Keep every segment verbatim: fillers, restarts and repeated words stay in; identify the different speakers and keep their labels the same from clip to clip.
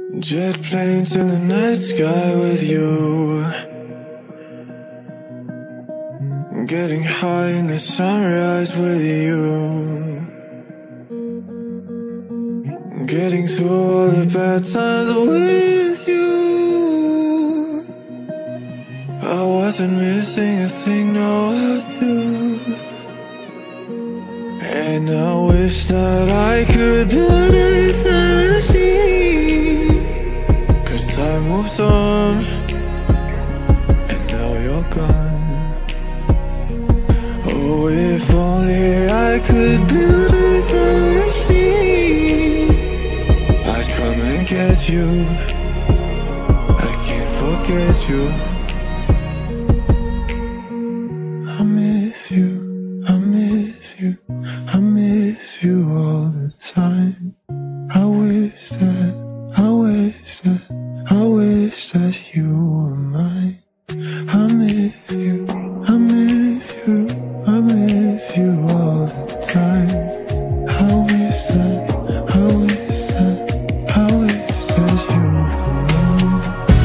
Speaker 1: Jet planes in the night sky with you, getting high in the sunrise with you, getting through all the bad times with you. I wasn't missing a thing, no I do. And I wish that I could build a time machine, 'cause time moves on, and now you're gone. Oh, if only I could build a time machine, I'd come and get you. I can't forget you. I miss you, I miss you, I miss you all the time. I wish that, I wish that, I wish that you were mine. I miss you, I miss you, I miss you all the time. I wish that, I wish that, I wish that you were mine.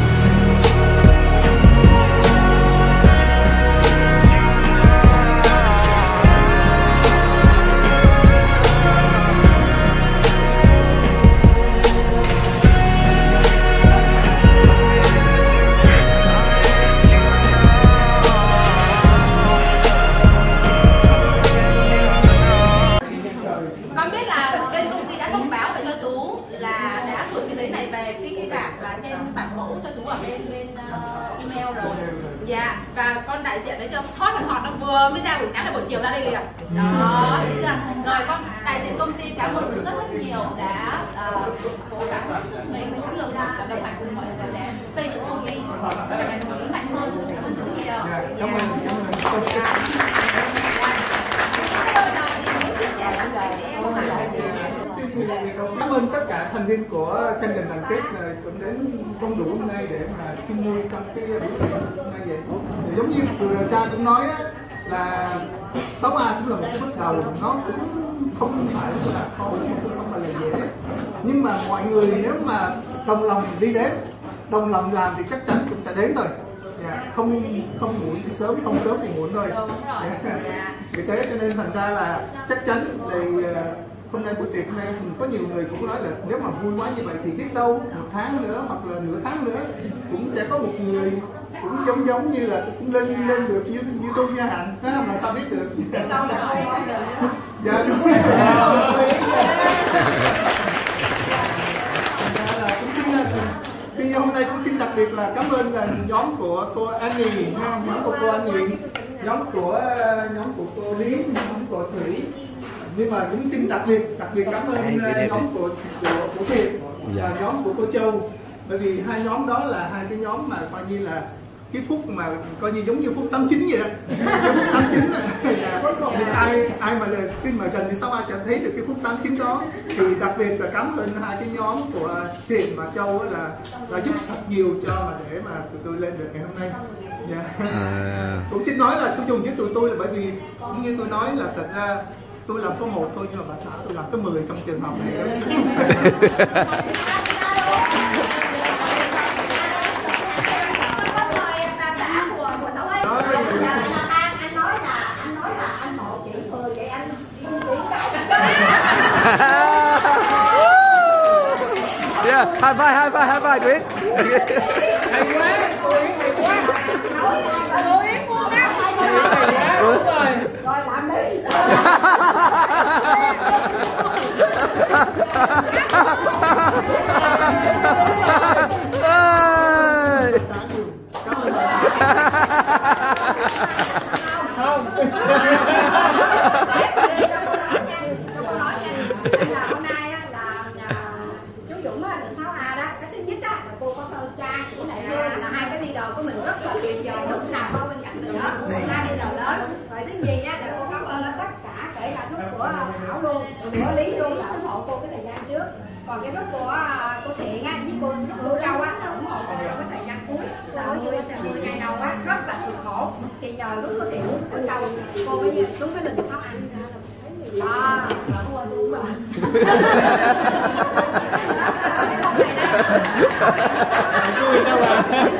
Speaker 2: Con biết là bên công ty đã thông báo về cho chú là đã gửi cái giấy này về cái cái bảng và trên bản mẫu cho chú ở bên bên uh, email rồi. Dạ, và con đại diện đấy cho thoát phần hot nó vừa mới ra buổi sáng là buổi chiều ra đây liền. Đó, thấy chưa? Rồi con đại diện công ty cảm ơn chú rất rất nhiều đã uh, cố gắng hết sức mình nỗ lực và đồng hành cùng mọi người để xây dựng công ty ngày một lớn mạnh hơn. Cảm ơn chú nhiều. Cảm ơn.
Speaker 3: Cảm ơn tất cả thành viên của kênh Đình Đoàn Kết cũng đến đông đủ hôm nay để mà chung vui trong cái buổi tiệc hôm nay vậy. Giống như vừa cha cũng nói á, là sáu A cũng là một cái bước đầu, nó cũng không phải là khó, cũng không phải là dễ, nhưng mà mọi người nếu mà đồng lòng đi đến, đồng lòng làm thì chắc chắn cũng sẽ đến thôi. Yeah, không không muộn thì sớm, không sớm thì muộn thôi. Yeah. Vì thế cho nên thành ra là chắc chắn thì hôm nay buổi tiệc hôm nay có nhiều người cũng nói là nếu mà vui quá như vậy thì biết đâu một tháng nữa hoặc là nửa tháng nữa cũng sẽ có một người cũng giống giống như là cũng lên lên được như như tôi nha Hạnh, mà sao biết được? Dạ đúng rồi. Thì hôm nay cũng xin đặc biệt là cảm ơn là nhóm của cô Annie, nhóm của cô Annie, nhóm của nhóm của cô Lý, nhóm của Thủy. Nhưng mà cũng xin đặc biệt đặc biệt cảm ơn nhóm của của của Thiệt và nhóm của cô Châu, bởi vì hai nhóm đó là hai cái nhóm mà coi như là cái phút mà coi như giống như phút tám chín vậy đó, tám chín thì ai ai mà khi mà gần đến sáu A sẽ thấy được cái phút tám chín đó, thì đặc biệt là cảm ơn hai cái nhóm của Thiện và Châu là là giúp thật nhiều cho mà để mà tụi tôi lên được ngày hôm nay. Yeah. À. Cũng xin nói là tôi dùng với tụi tôi là bởi vì cũng như tôi nói là thật ra tôi làm có một thôi nhưng mà bà xã tôi làm tới mười trong trường hợp này đó.
Speaker 4: Anh nói là anh nói là anh hộ chị mười vậy anh chị cái.
Speaker 5: Yeah, high five, high five, high five, Tuyết.
Speaker 4: Hay quá, hay quá. Nói là tôi Yến mua áo rồi. Rồi làm đi.
Speaker 2: Không. Hôm nay là chú Dũng là sáu A đó, cái thứ nhất là cô có thơ trai của lại Hương, là hai cái leader của mình rất là tuyệt vời, lúc nào có bên cạnh mình đó, hai leader lớn. Rồi thứ nhì á là cô cảm ơn tất cả, kể cả lúc của Thảo luôn, của Lý luôn là ủng hộ cô cái thời gian trước. Còn cái lúc của cô Thiện á với cô cô Châu á là ủng hộ cô trong cái thời gian cuối là mười mười ngày đầu á rất là cực khổ. Thì nhờ lúc cô Thiện cô Châu cô mới đúng cái đình sáu ăn. Đó, là cô đúng rồi.
Speaker 4: Vui sao bà?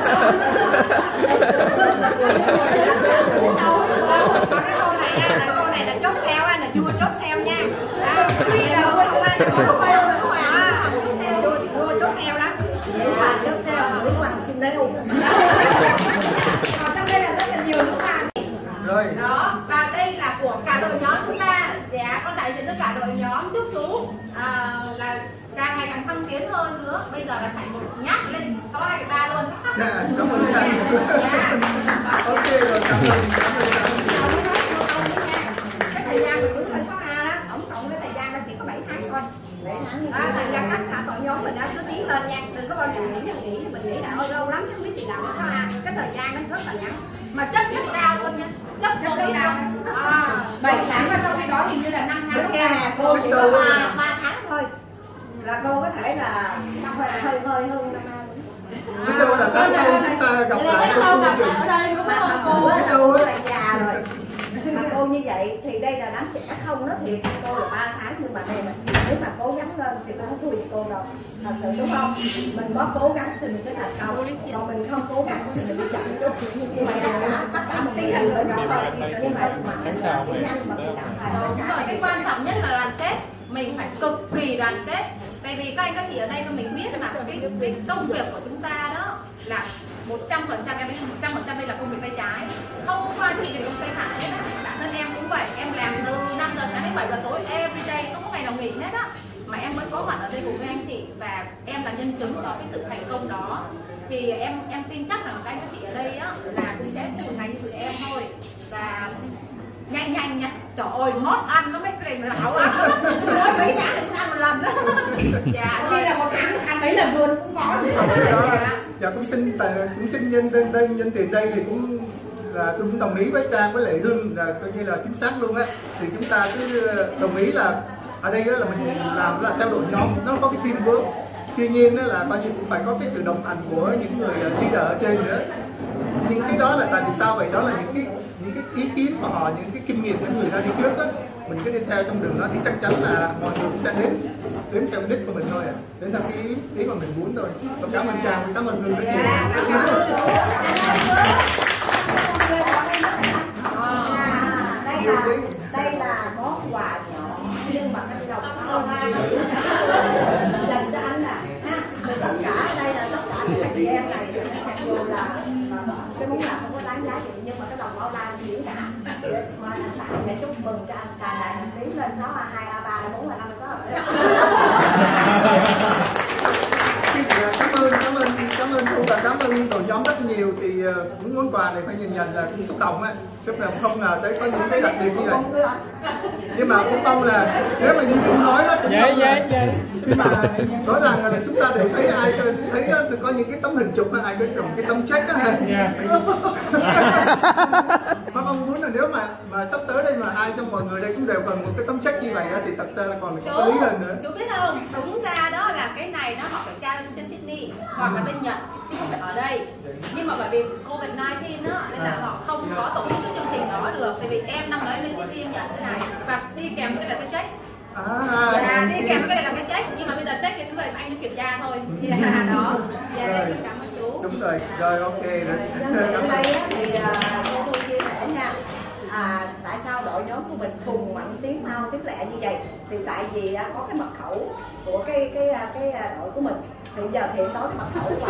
Speaker 2: Còn cái cô này á, là cô này là chốt sale á, là vua chốt sale nha. Đó, đi là vua chốt sale, chốt sale đúng rồi á. Vua chốt sale đó.
Speaker 5: Đúng là chốt sale là đúng hoàng xin đeo.
Speaker 2: Còn trong đây là rất là nhiều nước hàng.
Speaker 3: Rồi.
Speaker 2: Đó, và đây là của cả đội nhóm chúng ta. Dạ, con đại diện cho cả đội nhóm chúc chú à, là càng ngày càng thăng tiến hơn nữa. Bây giờ là phải một nhát lên có hai cái ba luôn.
Speaker 3: Dạ, cảm ơn các anh. Ok rồi, cảm ơn.
Speaker 2: Cái thời gian của chúng là sáu A đó, tổng cộng cái thời gian nó chỉ có bảy tháng thôi. bảy tháng. Đó, thành ra tất cả đội nhóm mình đã cứ tiến lên nha, đừng có bao giờ nghĩ là nghĩ mình nghĩ là ôi lâu lắm chứ biết gì làm sáu A. Cái thời gian nó rất là ngắn. Mà chấp nhất cao luôn nha, chấp vô đi cao. bảy tháng và trong khi đó hình như là năm tháng.
Speaker 5: Nghe nè, cô chỉ có ba tháng thôi là cô có thể là hơi hơi hơi hơn năm nay.
Speaker 3: Biết đâu là tháng sau chúng ta gặp lại cô Phương Trường.
Speaker 5: Ở đây đúng không cô? Biết đâu là già rồi. Mà cô như vậy thì đây là đám trẻ không, nó thiệt cô là ba tháng, nhưng mà đây mà nếu mà cố gắng lên thì cô không thua gì cô đâu, thật sự đúng không? Mình có cố gắng thì mình sẽ thành công, còn mình không cố gắng thì mình bị chậm chút. Nhưng mà tất cả một tí hình lên đó thôi, nhưng mà mà nhanh mà chậm
Speaker 2: Đúng rồi, cái quan trọng nhất là đoàn kết. Mình phải cực kỳ đoàn kết. Tại vì các anh các chị ở đây cho mình biết mà cái, cái công việc của chúng ta đó là một trăm phần trăm, em biết một trăm phần trăm đây là công việc tay trái, không có ai thực hiện công tay phải hết á. Bản thân em cũng vậy, em làm từ năm giờ sáng đến bảy giờ tối every day, không có ngày nào nghỉ hết á, mà em vẫn có mặt ở đây cùng với anh chị và em là nhân chứng cho cái sự thành công đó. Thì em em tin chắc rằng các anh các chị ở đây á là cũng sẽ cùng thành như tụi em thôi. Và nhanh nhanh nha, trời ơi mót ăn nó mấy cái này là hảo ăn nói mấy nhã làm sao một lần đó. Dạ đây là một tháng ăn mấy lần luôn cũng có.
Speaker 3: Dạ cũng xin cũng xin nhân nhân đây nhân tiền đây thì cũng là tôi cũng đồng ý với Trang với Lệ Hương là coi như là chính xác luôn á. Thì chúng ta cứ đồng ý là ở đây đó là mình làm là theo đội nhóm, nó có cái teamwork. Tuy nhiên đó là bao nhiêu cũng phải có cái sự đồng hành của những người leader ở trên nữa. Nhưng cái đó là tại vì sao vậy? Đó là những cái những cái ý kiến của họ, những cái kinh nghiệm của người ta đi trước á, mình cứ đi theo trong đường đó thì chắc chắn là mọi người cũng sẽ đến đến theo đích của mình thôi à, đến theo cái ý, ý mà mình muốn thôi. Và cảm ơn Trang, cảm ơn Hương rất nhiều.
Speaker 5: đây là đây là món quà nhỏ nhưng mà cái lòng không ai dành cho anh à ha. Tất cả ở đây là tất cả những anh em này dù là cái món nào không có đáng giá gì nhưng mà cái lòng bao la diễn cả mà anh tặng để chúc mừng cho anh càng đại hành tiến lên sáu a hai a ba a bốn a năm a sáu.
Speaker 3: Cảm ơn cảm ơn cảm ơn cô và cảm ơn đội nhóm rất nhiều. Thì những món quà này phải nhìn nhận là cũng xúc động á, xúc động không ngờ tới có những cái đặc biệt như vậy. Nhưng mà cũng mong là nếu mà như cô nói đó cũng
Speaker 4: dạ, dạ, dạ.
Speaker 3: nhưng mà rõ ràng là chúng ta đều thấy ai thấy đó, có những cái tấm hình chụp đó, ai có trồng cái tấm check đó ha. Mà mong muốn là nếu mà mà sắp tới đây mà ai trong mọi người đây cũng đều cần một cái tấm check như vậy đó, thì thật ra là còn có lý hơn nữa.
Speaker 2: Chú biết không, đúng ra đó là cái này nó họ phải trao trên Sydney hoặc là bên Nhật chứ không phải ở đây. Nhưng mà bởi vì Covid mười chín đó nên là họ không có tổ chức cái chương trình đó được. Tại vì em năm đấy lên Sydney em nhận cái này và đi kèm cái này là cái check.
Speaker 3: À,
Speaker 2: dạ, đi kèm cái này là cái check, nhưng mà bây giờ check thì cứ vậy anh cứ kiểm tra thôi. Thì là đó. Dạ, đây mình cảm ơn chú.
Speaker 3: Đúng rồi, rồi ok rồi.
Speaker 5: Trong đây thì cô tôi chia sẻ nha. À, tại sao đội nhóm của mình cùng mạnh tiến mau tiến lẹ như vậy? Thì tại vì à, có cái mật khẩu của cái cái cái, cái đội của mình. Thì giờ thì nói cái mật khẩu qua.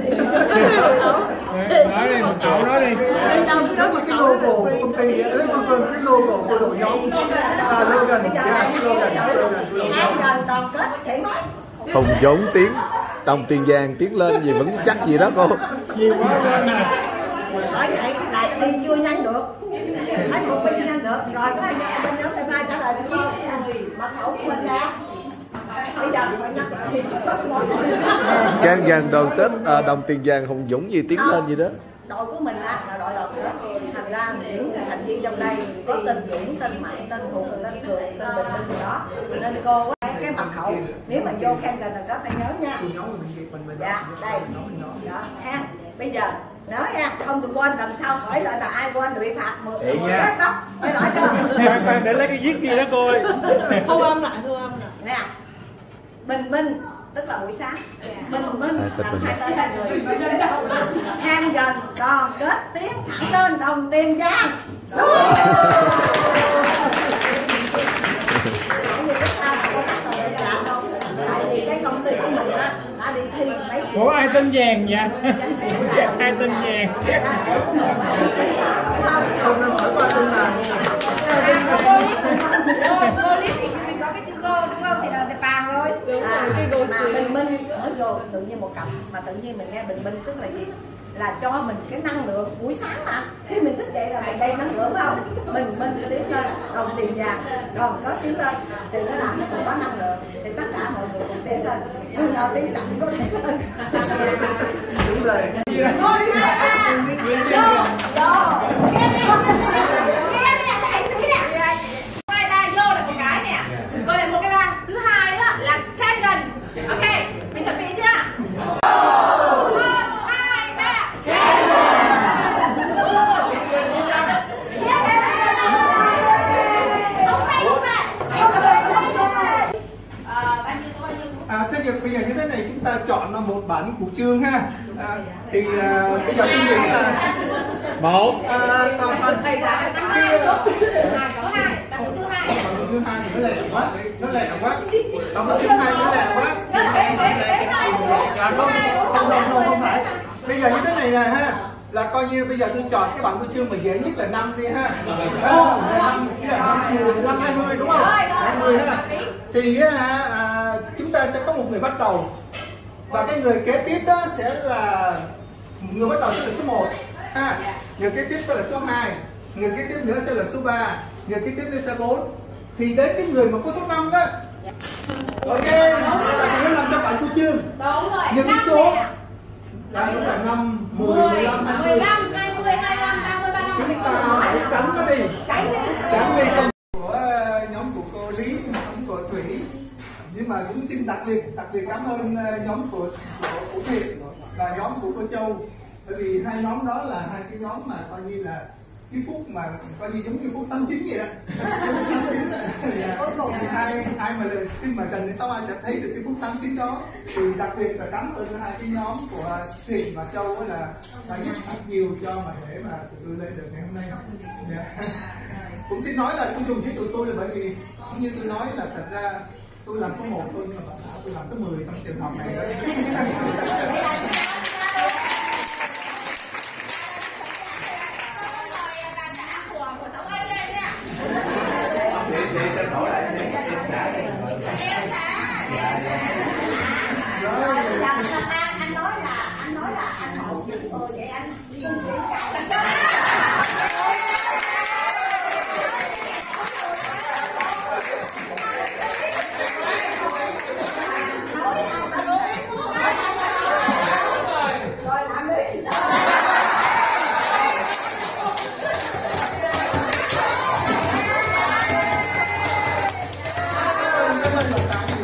Speaker 4: Nói đi, mật khẩu nói đi.
Speaker 5: Đây đâu
Speaker 3: Đó là cái logo của công ty, đấy là cái logo của đội nhóm. À, slogan, yeah, slogan, slogan.
Speaker 5: An đoàn kết thể nói.
Speaker 6: Hùng dũng tiến, Đồng Tiền Giang tiến lên gì vững chắc gì đó cô.
Speaker 4: Nhiều quá lên nè.
Speaker 5: Nói vậy là đi chưa nhanh được. Nói một bên nhanh được. Rồi có anh em bên nhóm thứ hai trả lời được không? Mật khẩu của mình ra. Bây giờ thì phải nhắc lại.
Speaker 6: Can Giang đoàn kết à, Đồng Tiền Giang Hùng Dũng gì tiến lên gì đó.
Speaker 5: Đội của mình là, là đội đoàn kết. Thành ra những thành viên trong đây có tên Dũng, tên Mạnh, tên Hùng, tên Cường, tên Bình, tên gì đó. Nên cô cái mật khẩu nếu mà vô khen là đó phải nhớ nha. Dạ đây đó ha. Bây giờ nói ha, không được quên, lần sau hỏi lại là ai quên thì bị phạt mười cái tóc phải nói cho.
Speaker 4: Khoan khoan để lấy cái viết kia đó cô ơi.
Speaker 5: Thu âm lại, thu âm lại nè. Bình Minh tức là buổi sáng. Mình mình
Speaker 6: Hai tên
Speaker 5: là
Speaker 6: mình.
Speaker 5: hai tên là người mình lên đâu than gần đoàn kết tiến thẳng lên đồng Tiền Giang. Tại vì cái công ty của mình á đã đi thi mấy
Speaker 4: Ủa ai tên Vàng vậy? Ai tên Vàng?
Speaker 3: Không nên hỏi qua tên là
Speaker 2: cô Lý cô Lý thì mình có cái chữ cô đúng không, thì là vàng rồi.
Speaker 5: à, mà bình minh ở vô tự nhiên một cặp mà tự nhiên mình nghe bình minh tức là gì, là cho mình cái năng lượng buổi sáng mà khi mình thức dậy là mình đầy năng lượng không, mình mình tiếng lên đồng Tiền Giang còn có tiếng lên thì nó làm mình có năng lượng thì tất cả mọi người cùng tiến lên, nhưng mà tiếng chậm có thể lên.
Speaker 3: đúng rồi.
Speaker 2: Hai ta vô là một cái nè, coi là một cái ba. Thứ hai á là Canyon. Ok, mình chuẩn bị chưa? Một, hai, ba.
Speaker 3: À, thế giờ bây giờ như thế này chúng ta chọn là một bản của chương ha. À, thì à, bây giờ tôi nghĩ là
Speaker 4: Một.
Speaker 3: à, còn phần
Speaker 2: Thầy là tăng hai số. Hai có hai, tăng số hai.
Speaker 3: còn chương hai thì nó lẹ quá, nó lẹ quá. Còn chương hai nó lẹ quá. À, không, không, không, không, không phải. Bây giờ như thế này nè ha, là coi như bây giờ tôi chọn cái bản của chương mà dễ nhất là năm đi ha. Năm hai mươi đúng không? Hai mươi ha. Thì á, à, chúng ta sẽ có một người bắt đầu và cái người kế tiếp đó sẽ là người bắt đầu sẽ là số một ha, người kế tiếp sẽ là số hai, người kế tiếp nữa sẽ là số ba, người kế tiếp nữa sẽ bốn, thì đến cái người mà có số năm đó. Ok, là nó nằm trong bản của chương.
Speaker 2: Đúng rồi.
Speaker 3: Những cái số là đúng là năm, mười, mười lăm, hai mươi.
Speaker 2: mười lăm, hai mươi, hai mươi lăm, ba mươi, ba mươi lăm.
Speaker 3: Chúng ta phải tránh nó đi.
Speaker 2: Tránh đi.
Speaker 3: Tránh đi không của uh, nhóm của cô Lý, nhóm của Thủy. Nhưng mà cũng xin đặc biệt đặc biệt cảm ơn uh, nhóm của của, của Thiện và nhóm của cô Châu, bởi vì hai nhóm đó là hai cái nhóm mà coi như là cái phút mà coi như giống như phút tám chín vậy đó. tám chín là thì ai ai mà khi mà Trần Sáu Ai sẽ thấy được cái phút tám chín đó, thì đặc biệt là cảm ơn hai cái nhóm của Thiện và Châu là đã giúp rất nhiều cho mà để mà tụi tôi lên được ngày hôm nay. Yeah. Cũng xin nói là tôi dùng với tụi tôi là bởi vì như tôi nói là thật ra tôi làm có một thôi, nhưng mà bà xã tôi làm tới mười trong trường hợp này đó.
Speaker 5: Anh nói là anh nói là anh hậu những người vậy anh không chịu chạy.
Speaker 3: Cảm ơn